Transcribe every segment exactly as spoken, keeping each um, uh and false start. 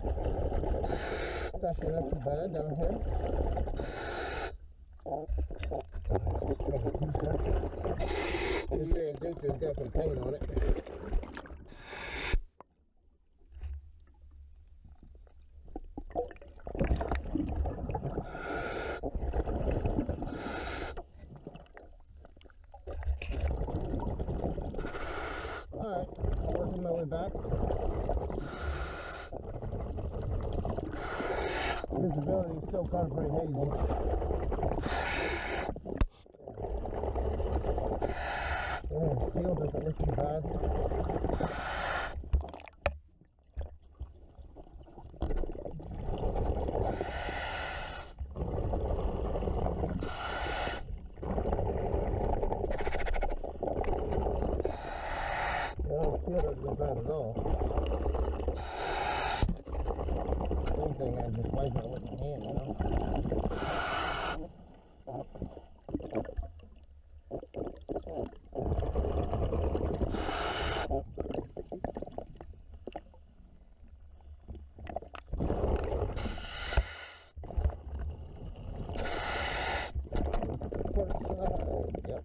It's actually not too bad down here. This here inducer's got some paint on it. Alright, working my way back. Visibility is still kind of pretty hazy. Yeah, the field doesn't look too bad. Yeah, the field doesn't look bad at all. Same thing, I just wipe it with my hand, you know? Yep.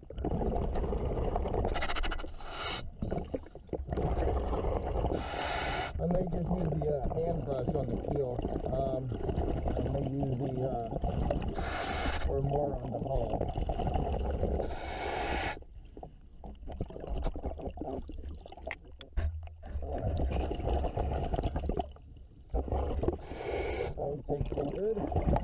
I may just use the uh, hand brush on the keel. Um, I may use the, uh, or more on the hull. I'll take some good.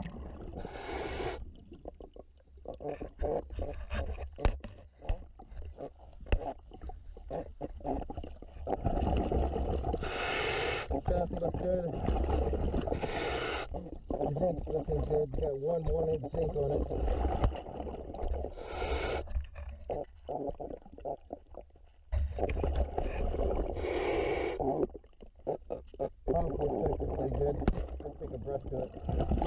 Shaft looks good. The zinc's looking good. Got one one inch zinc on it. Pump looks like it's pretty good. Let's take a brush to it.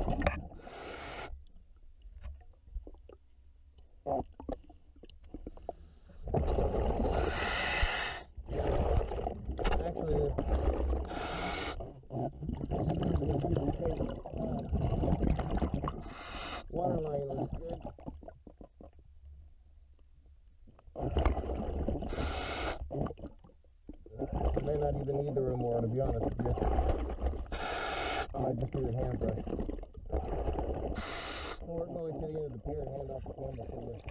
Actually, water line looks good. I may not even need the room water, to be honest with you. I might just use a hand brush. I'll work my way to the end of the pier and hand off the camera for you.